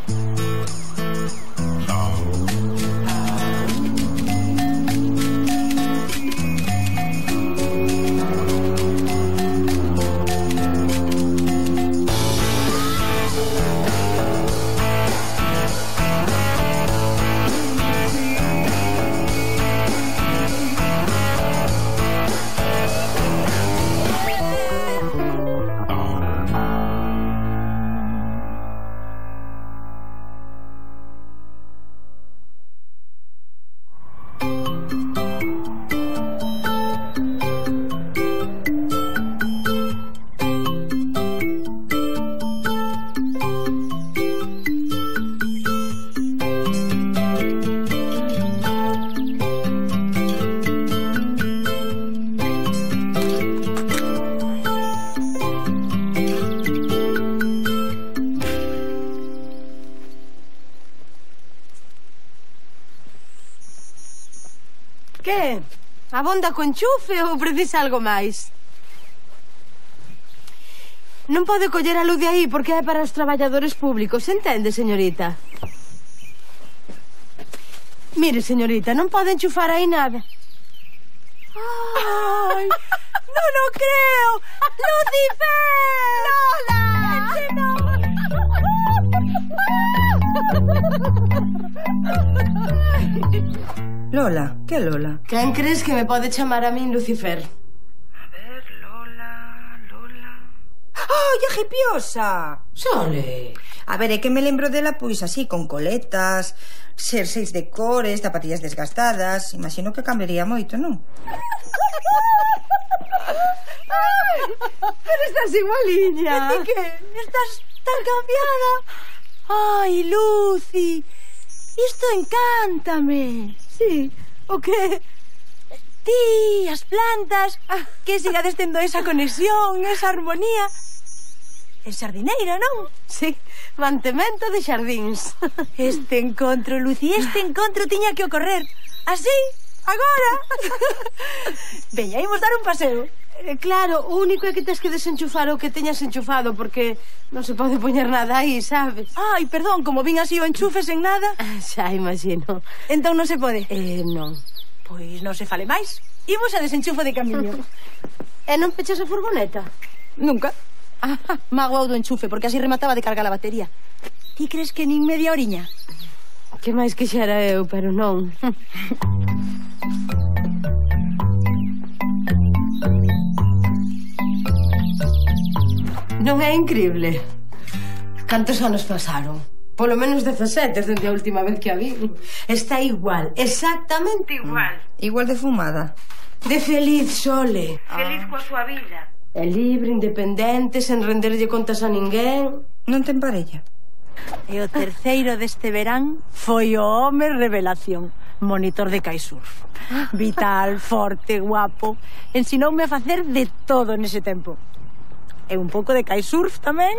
Que? Abonda con chufe ou precisa algo máis? Non pode coller a luz de aí porque é para os traballadores públicos, entende, señorita? Mire, señorita, non pode enchufar aí nada. Ai, non o creo! Lucifer! Lola! Lola, que Lola? Quen crees que me pode chamar a min Lucifer? A ver, Lola... ¡Ai, a hipiosa! Sole! A ver, é que me lembro dela, pois, así, con coletas, xerseis de cores, zapatillas desgastadas... Imagino que cambiaría moito, non? Pero estás igualiña. E ti que? Estás tan cambiada. Ai, Lucy, isto encántame. Sí, o que? Ti, as plantas, que sigades tendo esa conexión, esa armonía. É xardineira, non? Sí, mantemento de xardíns. Este encontro, Lucy, este encontro tiña que ocorrer. Así, agora. Veña, imos dar un paseo. Claro, o único é que tes que desenchufar o que teñas enchufado, porque non se pode poñer nada aí, sabes? Ai, perdón, como vin así o enchufe sen nada. Xa imagino. Entón non se pode? Non. Pois non se fale máis. Imos a desenchufo de camiño. E non pechas a furgoneta? Nunca. Magoado do enchufe, porque así remataba de cargar a batería. Ti crees que nin media oriña? Que máis quixera eu, pero non. Non é increíble? Cantos anos pasaron? Polo menos 17 desde a última vez que a vi. Está igual, exactamente igual. Igual de fumada. De feliz, Sole. Feliz coa súa vida. É libre, independente, sen renderlle contas a ninguén. Non ten parella? E o terceiro deste verán foi o home revelación. Monitor de kitesurf. Vital, forte, guapo. Ensinoume a facer de todo nese tempo. E un pouco de kitesurf tamén.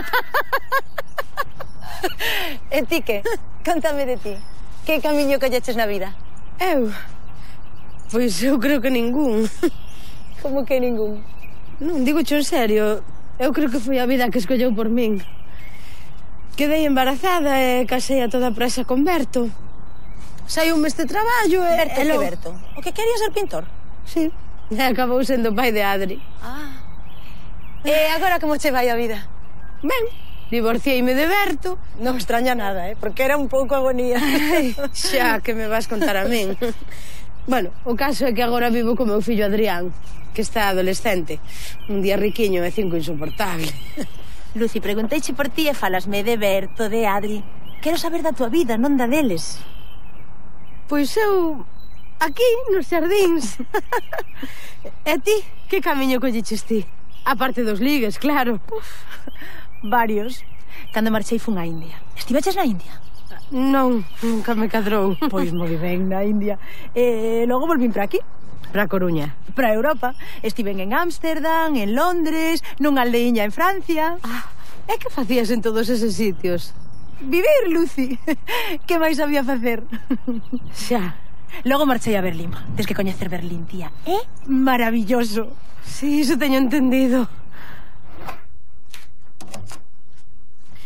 E ti que? Cántame de ti. Que camiño colleches na vida? Eu? Pois eu creo que ningún. Como que ningún? Non, digo en serio. Eu creo que foi a vida que escolleu por min. Quedei embarazada e casei a toda presa con Berto. Saiu-me este traballo e... Berto que Berto? O que quería ser pintor? Sí. E acabou sendo pai de Adri. E agora como che vai a vida? Ben, divorciéime de Berto. Non extraña nada, porque era un pouco agonía. Ai, xa, que me vas contar a min. Bueno, o caso é que agora vivo co meu fillo Adrián, que está adolescente. Un día riquiño e 5 insoportable. Lucy, pregunteiche por ti e falasme de Berto, de Adri. Quero saber da tua vida, non da deles. Pois eu... aquí, nos xardíns. E ti, que camiño colleches ti? A parte dos ligues, claro. Varios. Cando marchei fun a India. Estiveches na India? Non, nunca me cadrou. Pois moi ben na India. E logo volvín para aquí. Para Coruña. Para Europa. Estiven en Ámsterdam, en Londres, nunha aldeiña en Francia. E que facías en todos eses sitios? Vivir, Lucy. Que máis sabía facer? Xa. Logo marchei a Berlín. Tes que coñecer Berlín, tía. É maravilloso. Sí, iso teño entendido.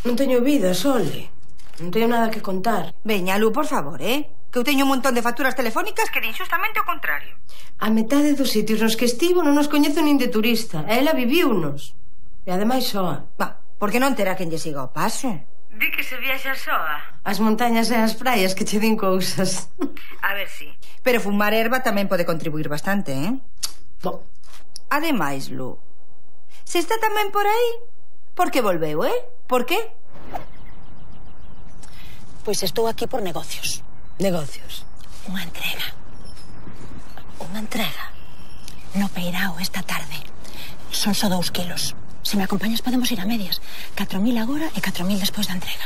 Non teño vida, Sole. Non teño nada que contar. Veña, Lu, por favor, que eu teño un montón de facturas telefónicas que din xustamente o contrario. A metade dos sitios nos que estivo non nos coñezo nin de turista. E ela viviunos. E ademais soa. Por que non terá quen lle siga o paso? Di que se viaxa soa. As montañas e as praias que che din cousas. A ver si. Pero fumar erva tamén pode contribuir bastante, Bo. Ademais, Lu, se está tamén por aí, por que volveu, Por que? Pois estou aquí por negocios. Negocios. Unha entrega. No Peirao esta tarde. Son só 2 kilos. Se me acompañas podemos ir a medias. 4.000 agora e 4.000 despois da entrega.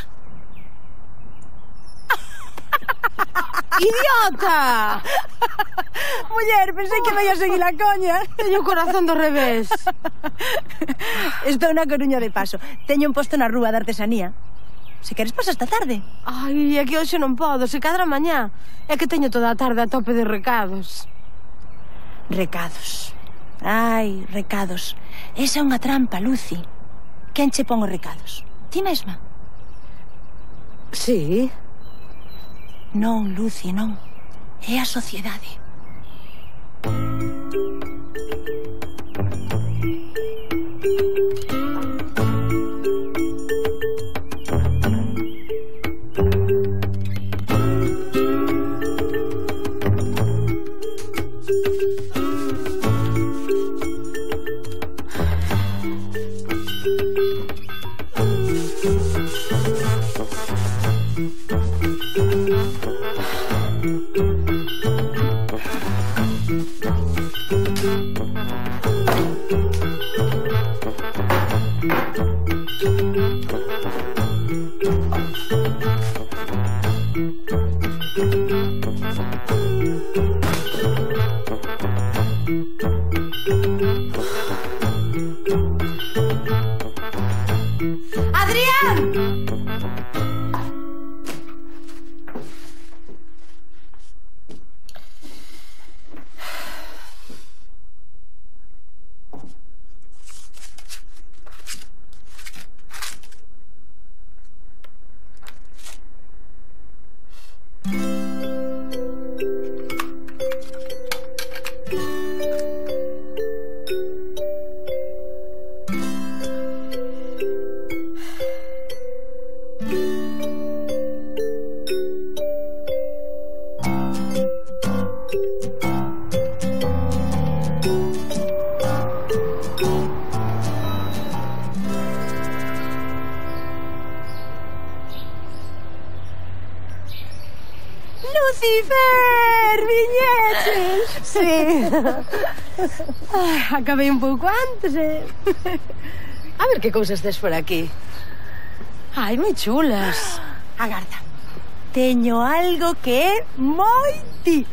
¡Idiota! Muller, pensei que me ia seguir a coña. Teño o corazón do revés. Estou na Coruña de paso. Teño un posto na rúa de artesanía. Se queres pasa esta tarde. Ai, é que hoxe non podo, se cadra mañá. É que teño toda a tarde a tope de recados. Recados. Ai, recados. Esa é unha trampa, Lucy. Quen che pon os recados? Ti mesma? Sí. Non, Lucy, non. É a sociedade. Lucifer, viñeches. Sí. Acabei un pouco antes, A ver que cousas tes por aquí. Ai, moi chulas. Agarda. Teño algo que é moi ti.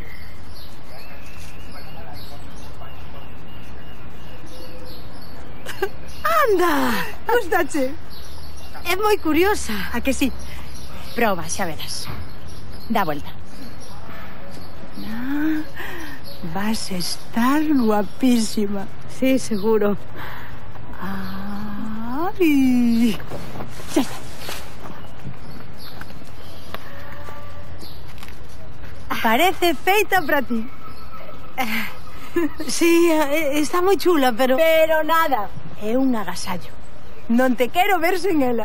Anda. Gustache? É moi curiosa. A que sí? Proba, xa verás. Dá vuelta. Vas a estar guapísima. Sí, seguro. Ay. Ya está. Parece feita para ti. Sí, está moi chula, pero... Pero nada, é un agasallo. Non te quero ver sen ela.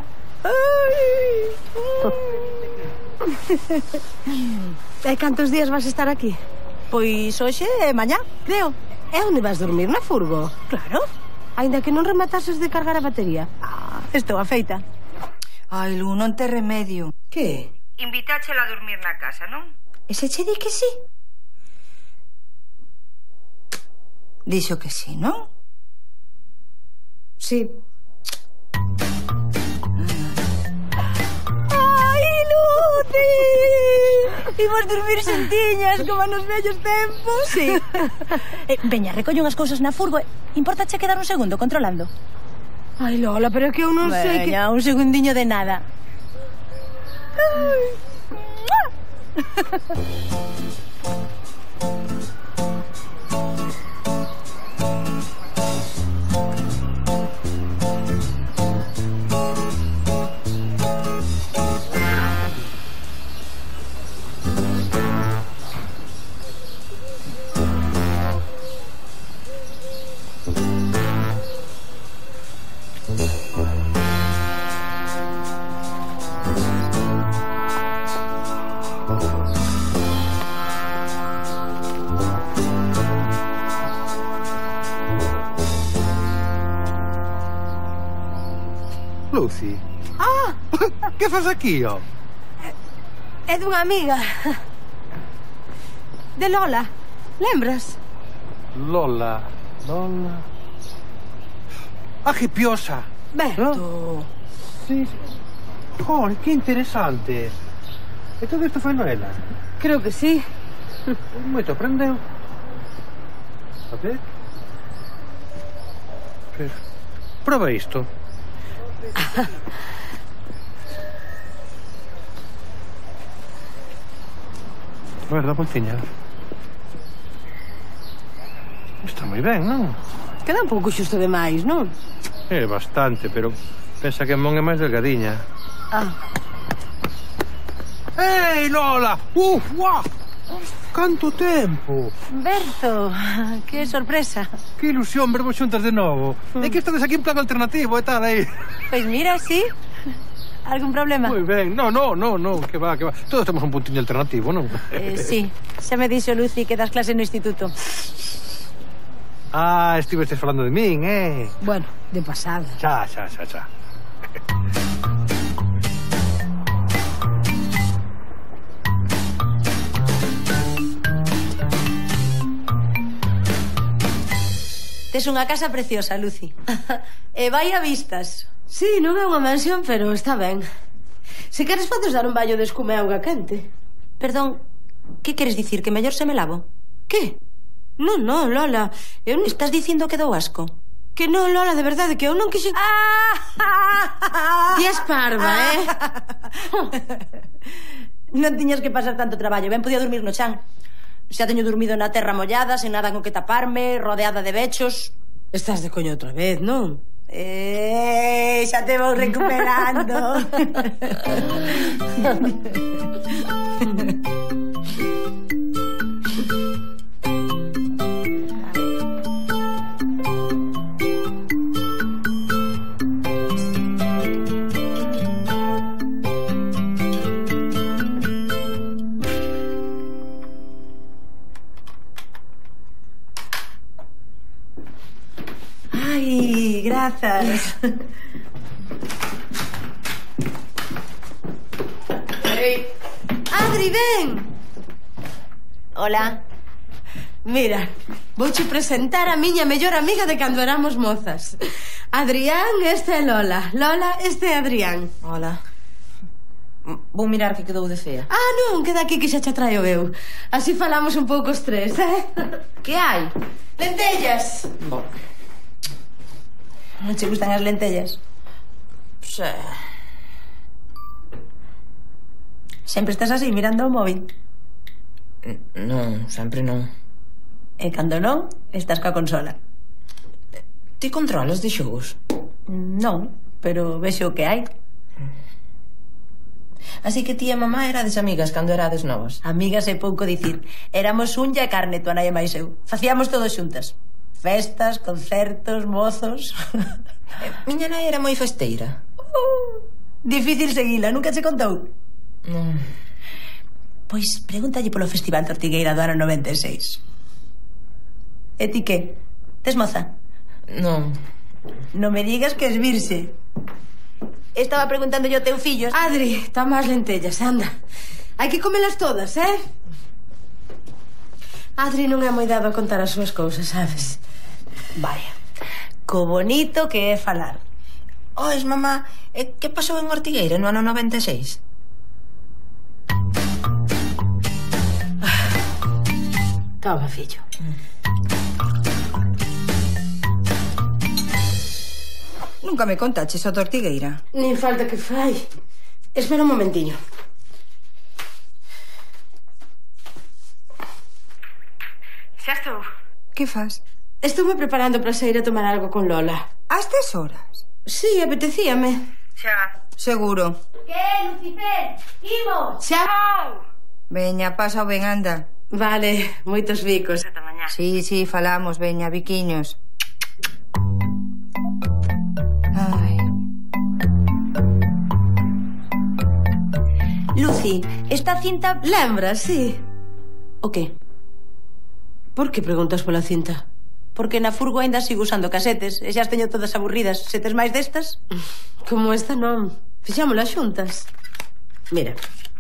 E cantos días vas a estar aquí? Pois hoxe e mañá, creo. E onde vas dormir? Na furgo? Claro. Ainda que non rematases de cargar a batería. Estou afeita. Ai, Lu, non te remedio. Que? Invitáchela a dormir na casa, non? E se che di que sí? Dixo que sí, non? Sí. Ai, Lucy! Imos dormir xuntiñas como nos vellos tempos. Sí. Veña, recollo unhas cousas na furgo. Importache quedar un segundo controlando? Ai, Lola, pero é que eu non sei que... Veña, un segundiño de nada. Lucy. Ah! Que faz aquí, ó? É dunha amiga. De Lola. Lembras? Lola. Agipiosa. Berto. Sí. Oh, que interesante. E todo isto foi Noela? Creo que sí. Moito aprendeu. A ver. Proba isto. A ver, dá voltiña. Está moi ben, non? Queda un pouco xusto demais, non? É bastante, pero pensa que Mon é máis delgadiña. Ah. Ei, Lola! Uah! Canto tempo! Berto, que sorpresa. Que ilusión vermos xuntas de novo. É que estades aquí en plan alternativo e tal, aí. Pois mira, sí. Algún problema? Moi ben. No, que va. Todos temos un puntiño alternativo, non? Sí, xa me dixo Lucy que das clase no instituto. Ah, estivestes falando de min, Bueno, de pasada. Xa. Tes unha casa preciosa, Lucy. E vai a vistas. Sí, non é unha mansión, pero está ben. Se queres podes dar un ballo de escume e auga quente. Perdón, que queres dicir? Que mellor se me lavo? Que? Non, Lola. Eu non... Estás dicindo que dou asco? Que non, Lola, de verdade, que eu non quixen... Ti és parva, Non tiñas que pasar tanto traballo. Ben podía dormir no chan. Xa teño dormido na terra mollada, sen nada con que taparme, rodeada de bechos. Estás de coño outra vez, non? Xa te vou recuperando. Ai, grazas. Adri, ven! Hola. Mira, vouche presentar a miña mellor amiga de cando éramos mozas. Adrián, este é Lola. Lola, este é Adrián. Hola. Vou mirar que quedou de fea. Ah, non, queda aquí que xa che traio eu. Así falamos un pouco os tres, Que hai? Lentellas. Bo. Non che gustan as lentellas? Xa. Sempre estás así, mirando o móvil. Non, sempre non. E cando non, estás coa consola. Ti controlas de xogos? Non, pero vexo o que hai. Así que ti e mamá erades amigas cando erades novas? Amigas é pouco dicir. Éramos unha e carne, tua nai e máis eu. Facíamos todo xuntas. Festas, concertos, mozos... Miña nai era moi festeira. Difícil seguila, nunca che contou? Non. Pois pregúntalle polo Festival de Ortigueira do ano 96. E ti que? Tes moza? Non. Non me digas que es virxe. Estaba preguntando yo teu fillo. Adri, toma as lentellas, anda. Hai que comelas todas, Adri non é moi dado a contar as súas cousas, sabes? Vaya, co bonito que é falar. Ois, mamá, que pasou en Ortigueira no ano 96? Toma, fillo. Nunca me contaches a Ortigueira. Nin falta que fai. Espera un momentiño. Xa estou. Que fas? Estou me preparando para sair a tomar algo con Lola. Ás 3 horas? Sí, apetecíame. Xa. Seguro. Que, Lucifer? Imos! Xa. Veña, pasa o ben, anda. Vale, moitos bicos. Ata mañá. Sí, falamos, veña, biquiños. Ai. Lucy, esta cinta... Lembras, sí. O que? Por que preguntas pola cinta? Porque na furgo ainda sigo usando casetes e xa as teño todas aburridas. Se tes máis destas? Como esta non. Fixámolas xuntas. Mira.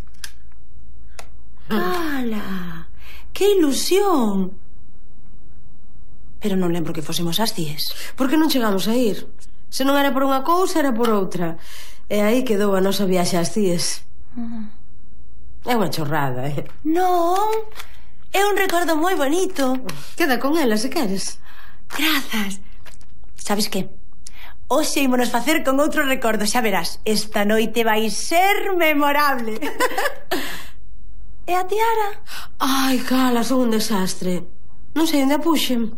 ¡Hala! ¡Que ilusión! Pero non lembro que fósemos ás 10. Por que non chegamos a ir? Se non era por unha cousa, era por outra. E aí quedou a nosa viaxe ás Cíes. É unha chorrada, Non, é un recordo moi bonito. Queda con ela, se queres. Grazas. Sabes que? Hoxe ímonos facer con outro recordo, xa verás. Esta noite vai ser memorable. E a tiara? Ai, cala, son un desastre. Non sei onde a puxen.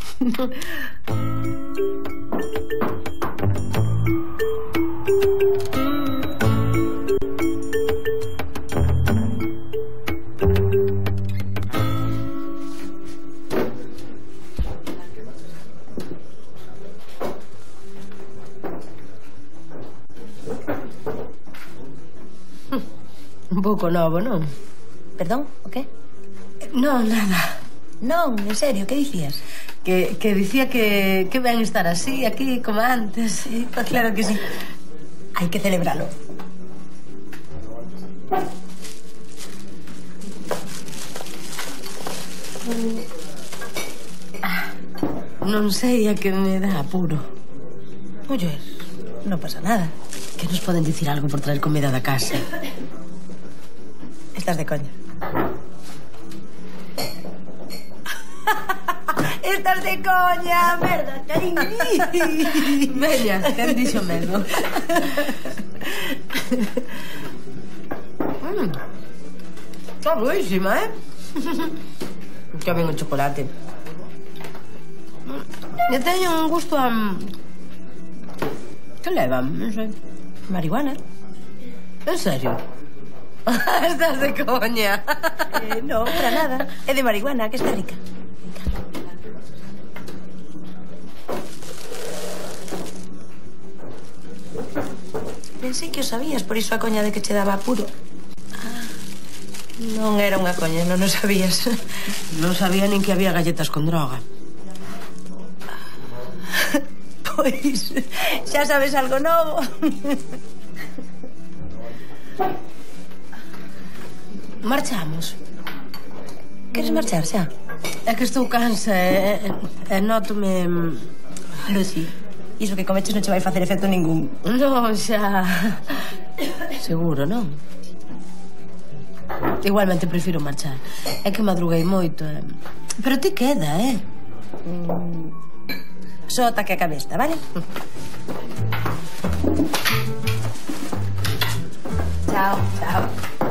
Un pouco novo, non? Perdón, o qué? Non, nada. Non, en serio, que dicías? Que dicía que ben estar así, aquí, como antes. Sí, pues claro que sí. Hai que celebralo. Non sei a que me dá apuro. Oye, non pasa nada. Que nos poden dicir algo por traer comida da casa. Estás de coña. Estás de coña, merda, cariño. Veña, quen dixo medo. Está buísima, Que ben o chocolate. E teño un gusto a... Que levan? Non sei. Marihuana. En serio? Estás de coña. No, para nada. É de marihuana, que está rica. Pensei que o sabías, por iso a coña de que che daba apuro. Non era unha coña, non o sabías. Non sabía nin que había galletas con droga. Pois, xa sabes algo novo. Marchamos. Queres marchar xa? É que estou cansa e nótome... Lucy, iso que comeches non che vai facer efecto ningún. Non, xa... Seguro, non? Igualmente prefiro marchar. É que madruguei moito, Pero ti queda, Só ata que acabe esta, vale? Chao. Chao.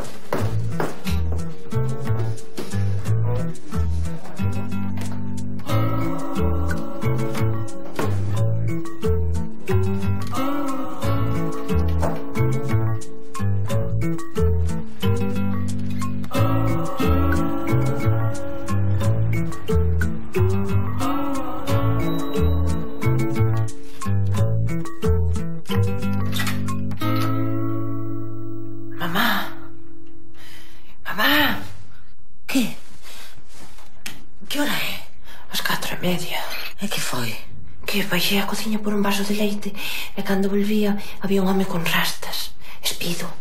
Baixei á cociña por un vaso de leite e cando volvía había un home con rastas. Espido.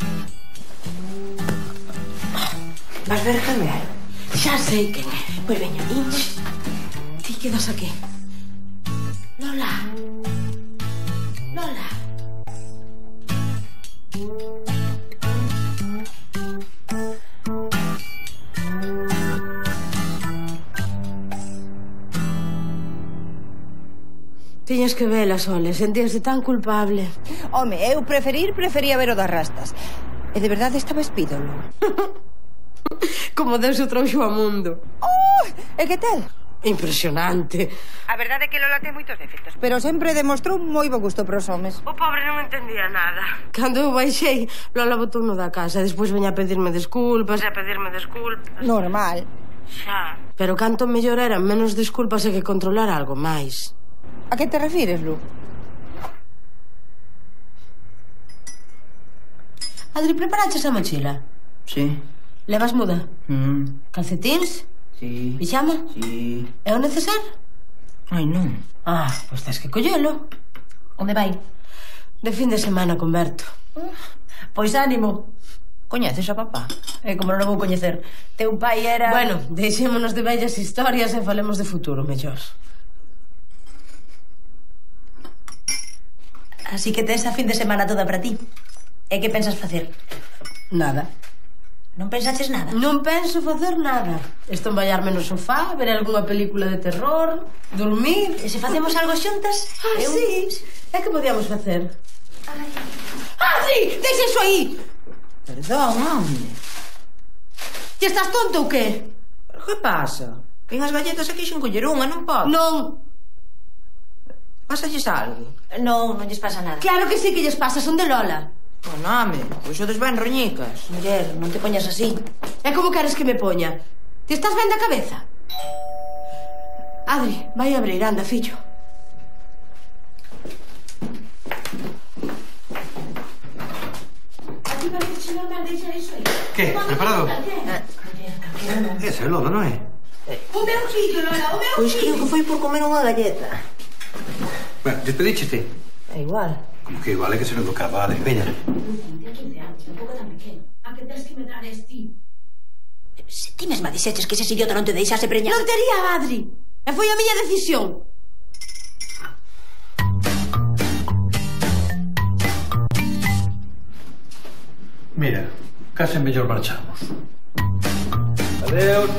Vas ver quen é? Xa sei quen é. Pois veña, Inch. Ti quedas aquí. Lola. Lola. Tiñas que vela, Sole, sentíase tan culpable. Home, eu prefería ver o das rastas. E de verdade estaba espídolo. Como Deus o trouxo ao mundo. Oh, e que tal? Impresionante. A verdade é que Lola ten moitos defectos, pero sempre demostrou moi bo gusto pros homes. O pobre non entendía nada. Cando eu baixei, Lola botou no da casa. Despois veña a pedirme desculpas. Normal. Xa. Pero canto mellor eran menos desculpas e que controlar algo máis. A que te refires, Lu? Adri, preparaches a mochila? Sí. Levas muda? Calcetíns? Sí. Pixama? Sí. E o neceser? Ai, non. Pois tens que collelo. Onde vai? De fin de semana con Berto. Pois ánimo. Coñeces a papá? Como non o vou coñecer. Teu pai era... Bueno, deixémonos de vellas historias e falemos de futuro, mellor. Así que tes a fin de semana toda para ti. E que pensas facer? Nada. Non pensaches nada? Non penso facer nada. Estomballarme no sofá, ver algunha película de terror, dormir... E se facemos algo xuntas? Sí. E que podíamos facer? Adri, deixa iso aí! Perdón, home. Ti estás tonto ou que? Pero que pasa? Vin as galletas aquí xin coller unha, non podo. Non. Pásalles algo? Non, non lles pasa nada. Claro que sí que lles pasa, son de Lola. Oh, home, pois xodes ben roñicas. Muller, non te poñas así. E como queres que me poña? Ti estás ben da cabeza? Adri, vai abrir, anda, fillo. Che? Preparato? Ese è Lola, non è? O meu fillo, Lola, o meu Pois creo que foi por comer unha galleta. Bueno, despedíchete. É igual. Como que igual, é que se lo tocaba, vale, veña. Ten 15 anos, un pouco tan pequeno. A que tens que me dar ti? Se ti mesma dixeches que ese idiota non te deixase preñar... Non tería, Adri. E foi a miña decisión. Mira, case mellor marchamos. Adeus.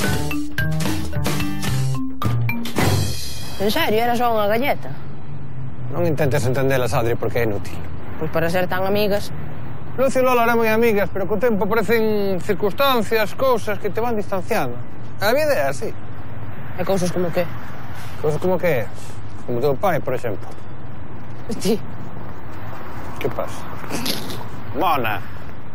En serio, era só unha galleta? Non intentes entendelas, Adri, porque é inútil. Pois para ser tan amigas. Lucio e Lola eran moi amigas, pero co tempo aparecen circunstancias, cousas que te van distanciando. A vida é así. E cousas como que? Cousas como que? Como teu pai, por exemplo. Ti. Que pasa? Mona!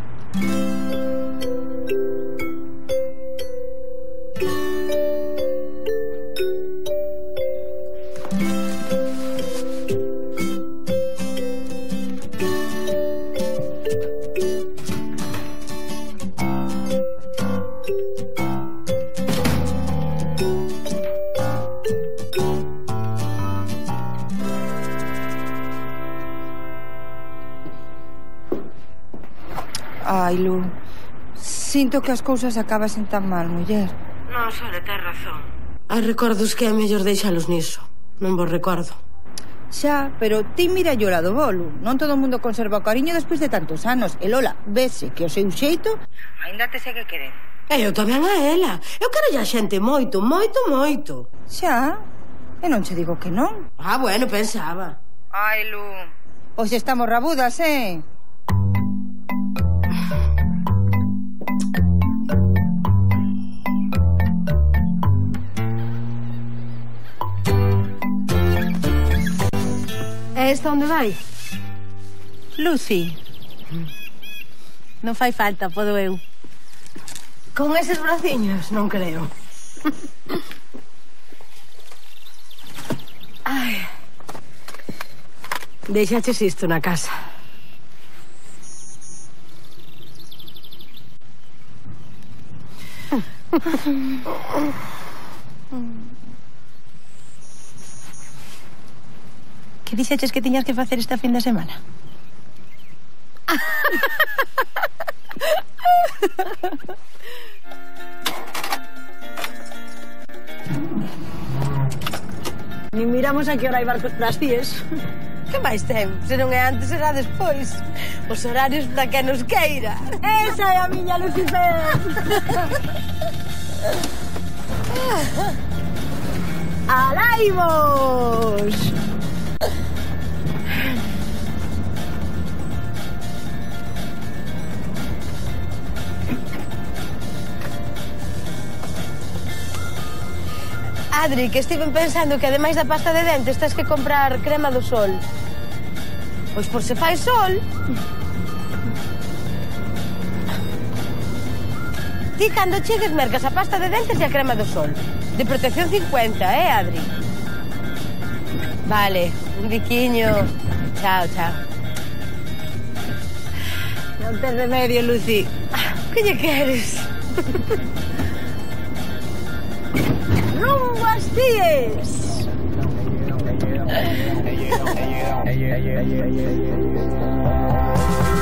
Ai, Lu, sinto que as cousas acabasen tan mal, muller. Non, Sole, tens razón. Hai recordos que é mellor deixalos niso. Non vos recordo. Xa, pero ti mira yo lado bolo. Non todo o mundo conserva o cariño despois de tantos anos. E Lola, vese que o seu xeito aínda te segue querer. E eu tamén a ela. Eu quero a xente moito, moito, moito. Xa, e non che digo que non. Bueno, pensaba. Ai, Lu, pois estamos rabudas, E esta onde vai? Lucy. Non fai falta, podo eu. Con eses braciños? Non creo. Ai. Deixaches isto na casa. Que dixeches que tiñas que facer esta fin de semana? Nin miramos a que hora hai barcos das CIES. Que máis ten? Se non é antes, será despois. Os horarios para que nos queira. Esa é a miña Lucifer. ¡Alaimos! Adri, que estiven pensando que ademais da pasta de dentes tens que comprar crema do sol. Pois por se fai sol... Ti cando chegues mercas a pasta de dentes e a crema do sol. De protección 50, Adri? Vale, un biquiño. Chao, chao. Non tes remedio, Lucy. Que lle queres? Rumbo ás CIES! Hey,